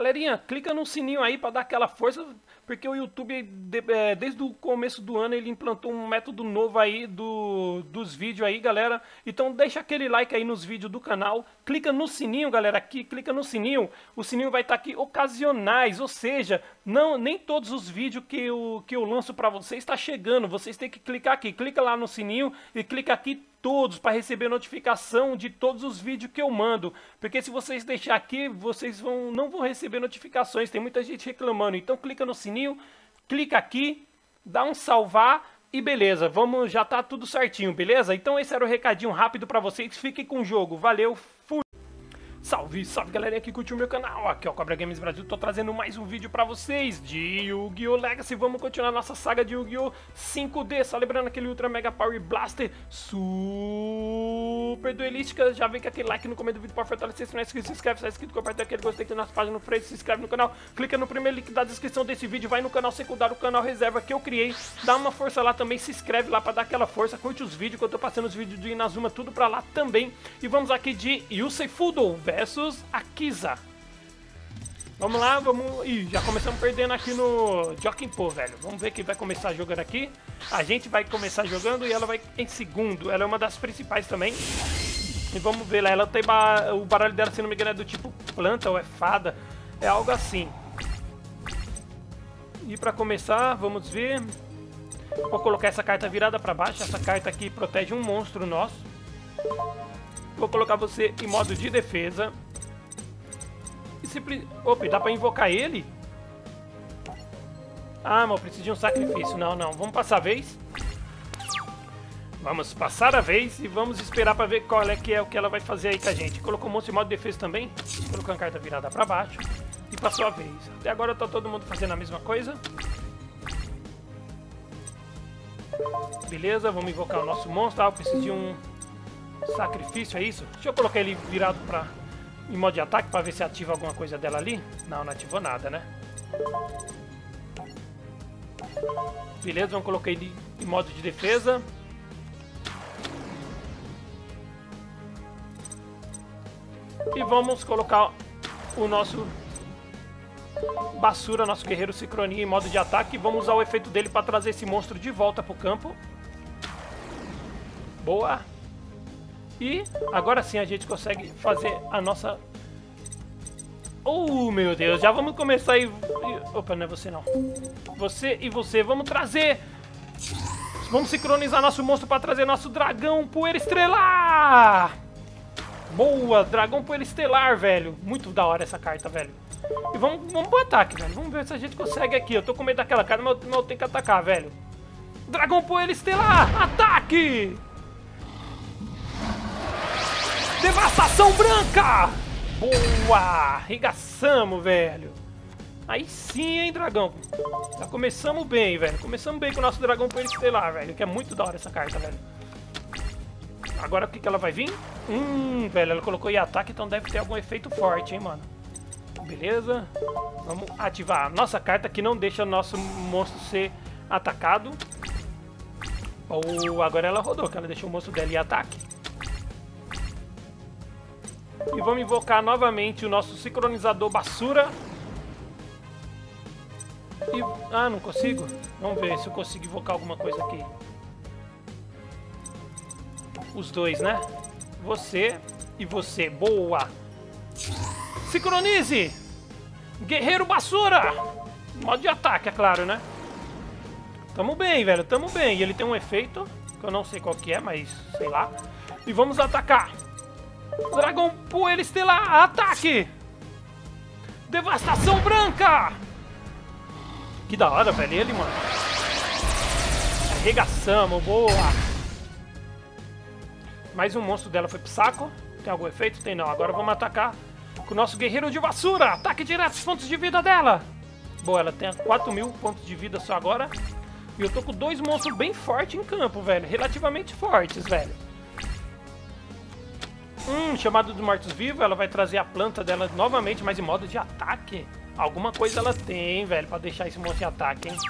Galerinha, clica no sininho aí pra dar aquela força, porque o YouTube, desde o começo do ano, ele implantou um método novo aí dos vídeos aí, galera. Então deixa aquele like aí nos vídeos do canal, clica no sininho, galera, aqui, clica no sininho. O sininho vai estar aqui ocasionais, ou seja, nem todos os vídeos que eu lanço pra vocês está chegando. Vocês têm que clicar aqui, clica lá no sininho e clica aqui todos para receber notificação de todos os vídeos que eu mando, porque se vocês deixar aqui, vocês não vão receber notificações, tem muita gente reclamando. Então clica no sininho, clica aqui, dá um salvar e beleza, já tá tudo certinho, beleza? Então esse era o recadinho rápido para vocês, fiquem com o jogo, valeu, fui! Salve, salve galerinha que curtiu o meu canal, aqui é o Cobra Games Brasil, tô trazendo mais um vídeo pra vocês de Yu-Gi-Oh! Legacy. Vamos continuar nossa saga de Yu-Gi-Oh! 5D, só lembrando aquele Ultra Mega Power Blaster super duelística. Já vem com aquele like no começo do vídeo pra fortalecer, se não é inscrito, se inscreve, se é inscrito, compartilha aquele gostei que tem nas páginas no frente, se inscreve no canal, clica no primeiro link da descrição desse vídeo, vai no canal secundário, o canal reserva que eu criei, dá uma força lá também, se inscreve lá pra dar aquela força, curte os vídeos que eu tô passando os vídeos do Inazuma, tudo pra lá também. E vamos aqui de Yusei Fudo versus Akiza. Vamos lá, vamos... Ih, já começamos perdendo aqui no Jokinpo, velho. Vamos ver quem vai começar jogando aqui. A gente vai começar jogando e ela vai em segundo. Ela é uma das principais também. E vamos ver lá, ela tem o baralho dela, se não me engano, é do tipo planta ou é fada. É algo assim. E pra começar, vamos ver. Vou colocar essa carta virada pra baixo. Essa carta aqui protege um monstro nosso. Vou colocar você em modo de defesa. Opa, dá pra invocar ele? Ah, mas eu preciso de um sacrifício. Não, não. Vamos passar a vez. Vamos passar a vez e vamos esperar pra ver qual é o que ela vai fazer aí com a gente. Colocou o monstro em modo de defesa também. Colocou a carta virada pra baixo. E passou a vez. Até agora tá todo mundo fazendo a mesma coisa. Beleza, vamos invocar o nosso monstro. Ah, eu preciso de um sacrifício, é isso? Deixa eu colocar ele virado em modo de ataque para ver se ativa alguma coisa dela ali. Não, não ativou nada, né? Beleza, vamos colocar ele em modo de defesa. E vamos colocar o nosso Basura, nosso guerreiro sincronia em modo de ataque. Vamos usar o efeito dele para trazer esse monstro de volta para o campo. Boa! E agora sim a gente consegue fazer a nossa... Oh, meu Deus, já vamos começar aí... Opa, não é você não. Você e você, vamos trazer... Vamos sincronizar nosso monstro para trazer nosso dragão poeira estelar! Boa, dragão poeira estelar, velho. Muito da hora essa carta, velho. E vamos pro ataque, velho. Vamos ver se a gente consegue aqui. Eu tô com medo daquela carta, mas eu tenho que atacar, velho. Dragão poeira estelar, ataque! Devastação branca! Boa! Arregaçamos, velho. Aí sim, hein, dragão. Já começamos bem, velho. Começamos bem com o nosso dragão poeira estelar, velho. Que é muito da hora essa carta, velho. Agora o que ela vai vir? Velho, ela colocou em ataque, então deve ter algum efeito forte, hein, mano. Beleza. Vamos ativar a nossa carta que não deixa o nosso monstro ser atacado. Agora ela rodou, que ela deixou o monstro dela em ataque. E vamos invocar novamente o nosso sincronizador Basura. Ah, não consigo? Vamos ver se eu consigo invocar alguma coisa aqui. Os dois, né? Você e você. Boa! Sincronize! Guerreiro Basura! Modo de ataque, é claro, né? Tamo bem, velho. Tamo bem. E ele tem um efeito, que eu não sei qual que é, mas sei lá. E vamos atacar. Dragão poeira estelar, ataque! Devastação branca! Que da hora, velho, ele, mano. Arregaçamos, boa! Mais um monstro dela foi pro saco. Tem algum efeito? Tem não. Agora vamos atacar com o nosso guerreiro de vassoura. Ataque direto os pontos de vida dela. Boa, ela tem 4.000 pontos de vida só agora. E eu tô com dois monstros bem fortes em campo, velho. Relativamente fortes, velho. Chamado dos mortos-vivos, ela vai trazer a planta dela novamente, mas em modo de ataque. Alguma coisa ela tem, velho, pra deixar esse monstro em ataque, hein?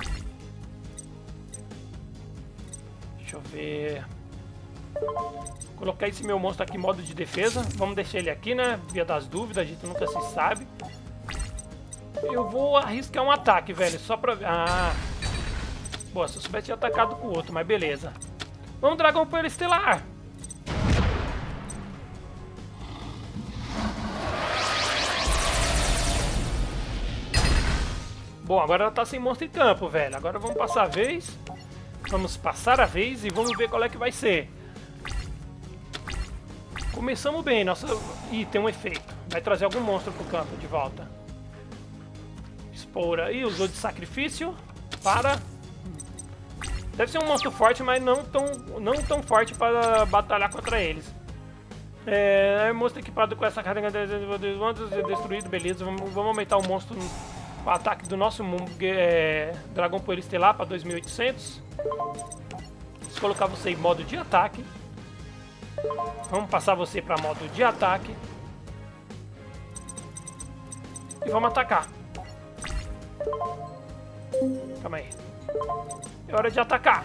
Deixa eu ver... Colocar esse meu monstro aqui em modo de defesa. Vamos deixar ele aqui, né? Via das dúvidas, a gente nunca se sabe. Eu vou arriscar um ataque, velho, só pra... Ah... Boa, se eu soubesse tinha atacado com o outro, mas beleza. Vamos, dragão poeira estelar! Bom, agora ela tá sem monstro em campo, velho. Agora vamos passar a vez. Vamos passar a vez e vamos ver qual é que vai ser. Começamos bem, nossa... Ih, tem um efeito. Vai trazer algum monstro pro campo de volta. Espora. Ih, usou de sacrifício. Para. Deve ser um monstro forte, mas não tão forte para batalhar contra eles. Monstro equipado com essa carga de monstros destruído, beleza. Vamos aumentar o monstro... O ataque do nosso dragão poeira estelar para 2800. Vou colocar você em modo de ataque. Vamos passar você para modo de ataque. E vamos atacar. Calma aí. É hora de atacar.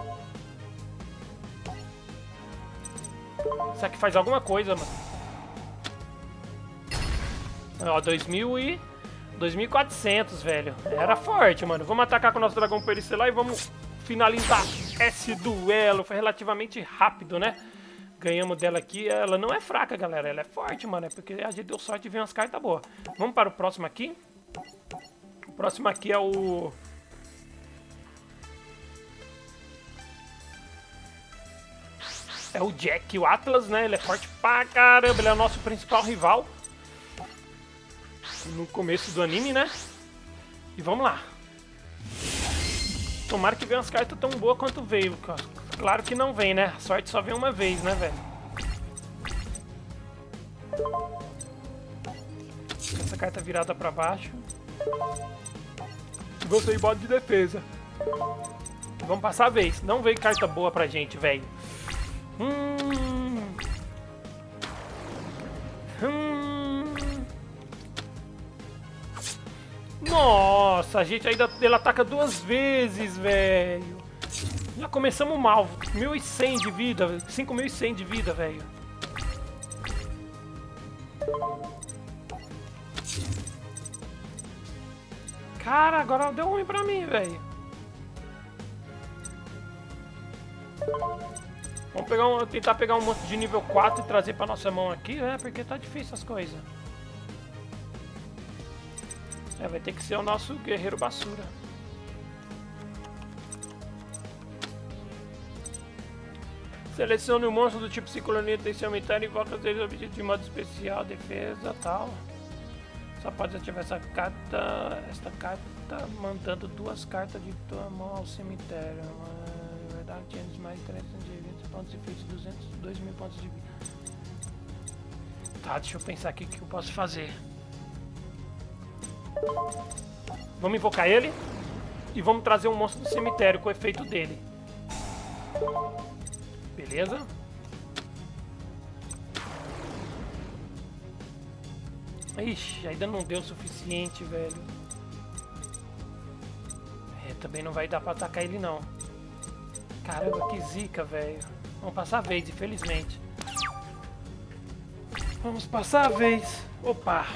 Será que faz alguma coisa, mano? Ó, 2400, velho. Era forte, mano. Vamos atacar com o nosso dragão poeira estelar e vamos finalizar esse duelo. Foi relativamente rápido, né? Ganhamos dela aqui. Ela não é fraca, galera. Ela é forte, mano. É porque a gente deu sorte de ver umas cartas boas. Vamos para o próximo aqui. O próximo aqui é o... É o Jack, o Atlas, né? Ele é forte pra caramba. Ele é o nosso principal rival no começo do anime, né? E vamos lá. Tomara que venha umas cartas tão boas quanto veio. Claro que não vem, né? A sorte só vem uma vez, né, velho? Essa carta virada pra baixo. E você em modo de defesa. Vamos passar a vez. Não veio carta boa pra gente, velho. Nossa, a gente ainda... Ele ataca duas vezes, velho. Já começamos mal. 1.100 de vida. 5.100 de vida, velho. Cara, agora deu ruim pra mim, velho. Vamos tentar pegar um monstro de nível 4 e trazer pra nossa mão aqui, né? Porque tá difícil as coisas. Vai ter que ser o nosso guerreiro basura. Selecione o monstro do tipo ciclonia tem seu aumentar e volta a ter objetivo de modo especial, defesa, tal. Só pode ativar essa carta mandando duas cartas de tua mão ao cemitério. Na verdade, tinha mais 320 pontos de efeito, 2.000 pontos de vida. Tá, deixa eu pensar aqui o que eu posso fazer. Vamos invocar ele e vamos trazer um monstro do cemitério com o efeito dele. Beleza? Ixi, ainda não deu o suficiente, velho. Também não vai dar pra atacar ele, não. Caramba, que zica, velho. Vamos passar a vez, infelizmente. Vamos passar a vez. Opa!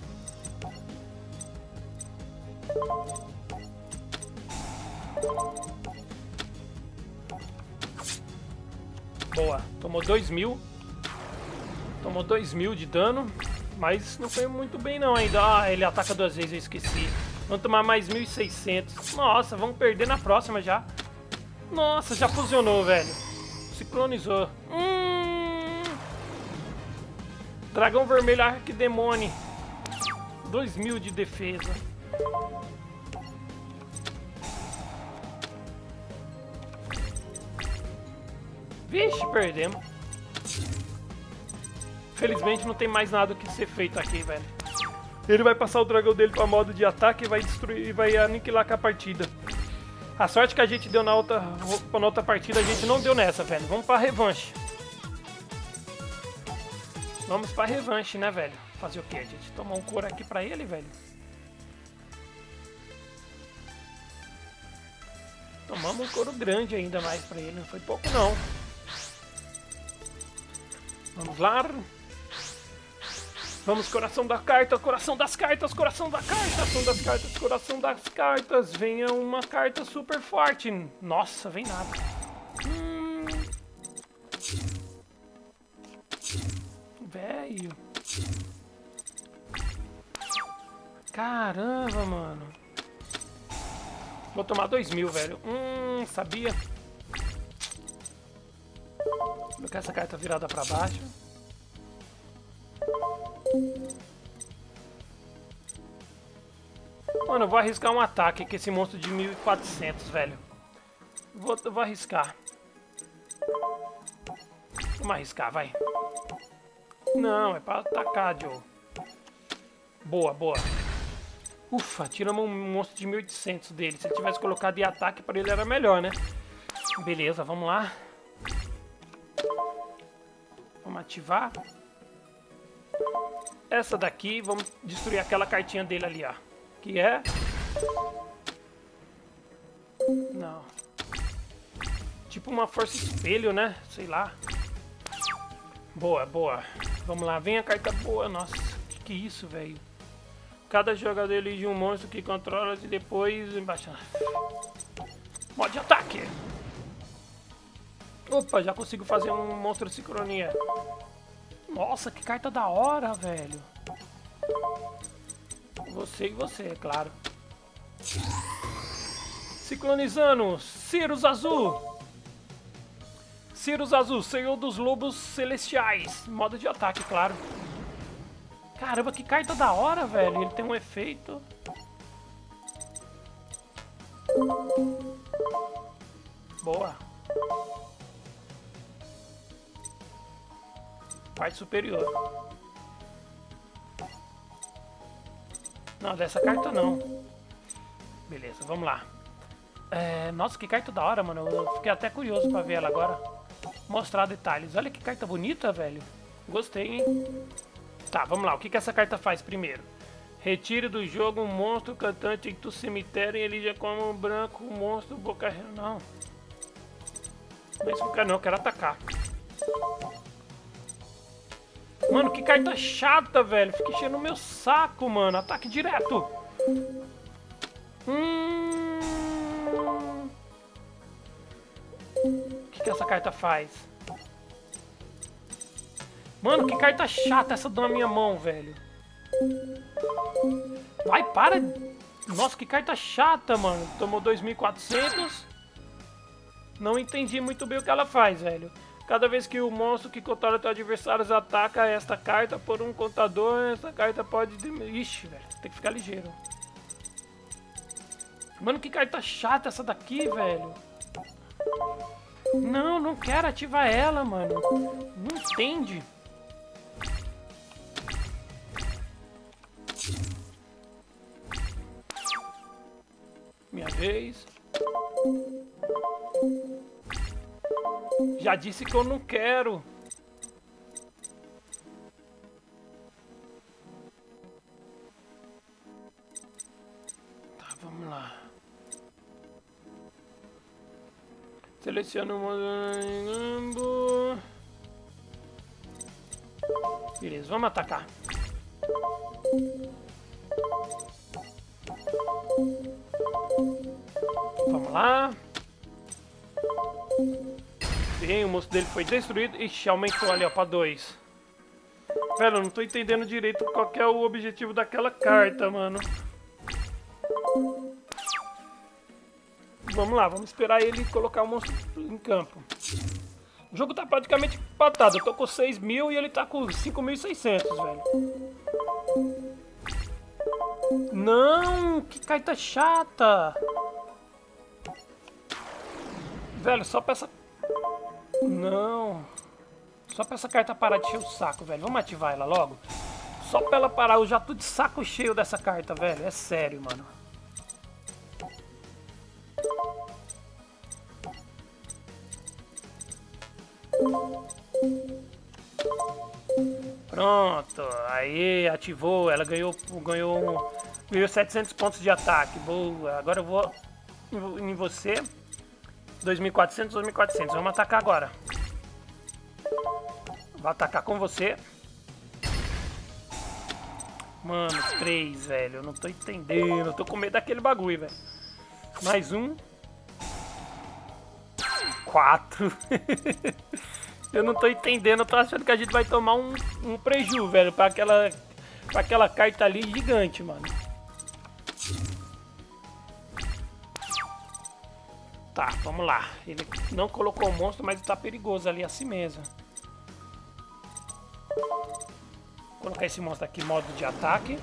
Boa, tomou 2.000. Tomou 2.000 de dano. Mas não foi muito bem não ainda. Ah, ele ataca duas vezes, eu esqueci. Vamos tomar mais 1.600. Nossa, vamos perder na próxima já. Nossa, já fusionou, velho. Ciclonizou. Dragão vermelho Arquidemone. 2.000 de defesa. Vixe, perdemos. Felizmente não tem mais nada que ser feito aqui, velho. Ele vai passar o dragão dele para modo de ataque e vai destruir, e vai aniquilar com a partida. A sorte que a gente deu na outra partida, a gente não deu nessa, velho. Vamos pra revanche. Vamos pra revanche, né, velho? Fazer o quê? A gente tomar um couro aqui pra ele, velho. Tomamos um couro grande ainda mais pra ele. Não foi pouco, não. Vamos lá. Vamos, coração da carta, coração das cartas, coração da carta, coração das cartas, coração das cartas. Venha uma carta super forte. Nossa, vem nada. Velho. Caramba, mano. Vou tomar 2.000, velho. Sabia. Vou colocar essa carta virada pra baixo. Mano, eu vou arriscar um ataque com esse monstro de 1.400, velho. Vou arriscar. Vamos arriscar, vai. Não, é pra atacar, Joe. Boa, boa. Ufa, tiramos um monstro de 1.800 dele. Se ele tivesse colocado em ataque pra ele era melhor, né? Beleza, vamos lá. Vamos ativar. Essa daqui, vamos destruir aquela cartinha dele ali, ó. Que é... Não. Tipo uma força espelho, né? Sei lá. Boa, boa. Vamos lá, vem a carta boa. Nossa, que é isso, velho? Cada jogador elige um monstro que controla e depois embaixo. Modo de ataque. Opa, já consigo fazer um monstro de sincronia. Nossa, que carta da hora, velho. Você e você, é claro. Ciclonizando, Cirrus Azul. Cirrus Azul, Senhor dos Lobos Celestiais. Modo de ataque, claro. Caramba, que carta da hora, velho. Ele tem um efeito. Boa. Parte superior. Não, dessa carta não. Beleza, vamos lá. Nossa, que carta da hora, mano. Eu fiquei até curioso pra ver ela agora. Mostrar detalhes. Olha que carta bonita, velho. Gostei, hein? Tá, vamos lá. O que essa carta faz primeiro? Retire do jogo um monstro cantante do cemitério e elija como branco um monstro boca... Não. Não é isso que eu quero, não. Eu quero atacar. Mano, que carta chata, velho. Fica enchendo o meu saco, mano. Ataque direto. O que essa carta faz? Mano, que carta chata essa na minha mão, velho. Vai, para. Nossa, que carta chata, mano. Tomou 2.400. Não entendi muito bem o que ela faz, velho. Cada vez que o monstro que controla teus adversários ataca esta carta por um contador, essa carta pode... Ixi, velho. Tem que ficar ligeiro. Mano, que carta chata essa daqui, velho. Não, não quero ativar ela, mano. Não entende. Minha vez. Já disse que eu não quero. Tá, vamos lá. Seleciona um... Beleza, vamos atacar. Vamos lá. Sim, o monstro dele foi destruído. Ixi, aumentou ali, ó, pra 2. Velho, eu não tô entendendo direito qual que é o objetivo daquela carta, mano. Vamos lá, vamos esperar ele colocar o monstro em campo. O jogo tá praticamente empatado. Eu tô com 6.000 e ele tá com 5.600, velho. Não, que carta chata. Velho, só pra essa... Não. Só pra essa carta parar de encher o saco, velho. Vamos ativar ela logo? Só pra ela parar. Eu já tô de saco cheio dessa carta, velho. É sério, mano. Pronto. Aí, ativou. Ela ganhou 700 pontos de ataque. Boa. Agora eu vou em você. 2.400, 2.400. Vamos atacar agora. Vou atacar com você. Mano, 3, velho. Eu não tô entendendo. Eu tô com medo daquele bagulho, velho. Mais um. 4. Eu não tô entendendo. Eu tô achando que a gente vai tomar um preju, velho. Pra aquela carta ali gigante, mano. Tá, vamos lá. Ele não colocou o monstro, mas tá perigoso ali assim mesmo. Vou colocar esse monstro aqui em modo de ataque.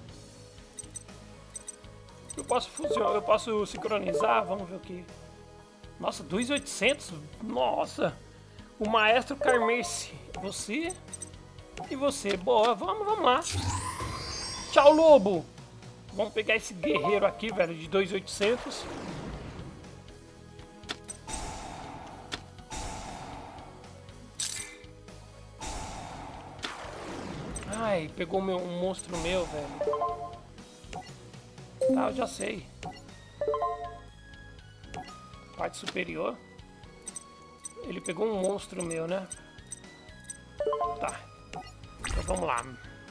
Eu posso fusionar, eu posso sincronizar, vamos ver o que. Nossa, 2.800? Nossa! O Maestro Carmerce. Você e você. Boa, vamos lá. Tchau, lobo! Vamos pegar esse guerreiro aqui, velho, de 2.800. Ai, pegou um monstro meu, velho. Tá, eu já sei. Parte superior. Ele pegou um monstro meu, né? Tá. Então vamos lá.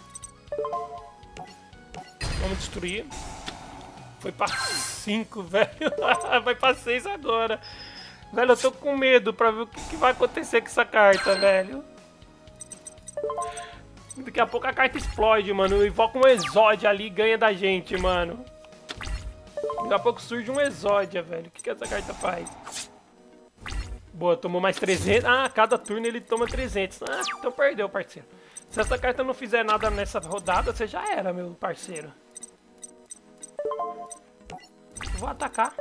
Vamos destruir. Foi pra 5, velho. Vai pra 6 agora. Velho, eu tô com medo pra ver o que vai acontecer com essa carta, velho. Daqui a pouco a carta explode, mano. Invoca um Exódia ali e ganha da gente, mano. Daqui a pouco surge um Exódia, velho. O que essa carta faz? Boa, tomou mais 300. Ah, cada turno ele toma 300. Ah, então perdeu, parceiro. Se essa carta não fizer nada nessa rodada, você já era, meu parceiro. Vou atacar.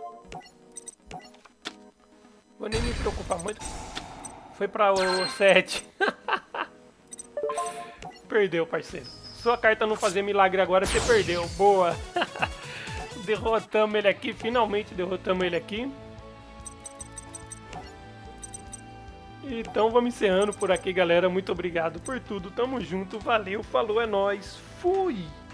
Vou nem me preocupar muito. Foi pra o 7. Perdeu, parceiro. Sua carta não fazer milagre agora, você perdeu. Boa. Derrotamos ele aqui. Finalmente derrotamos ele aqui. Então vamos encerrando por aqui, galera. Muito obrigado por tudo. Tamo junto. Valeu, falou, é nóis. Fui!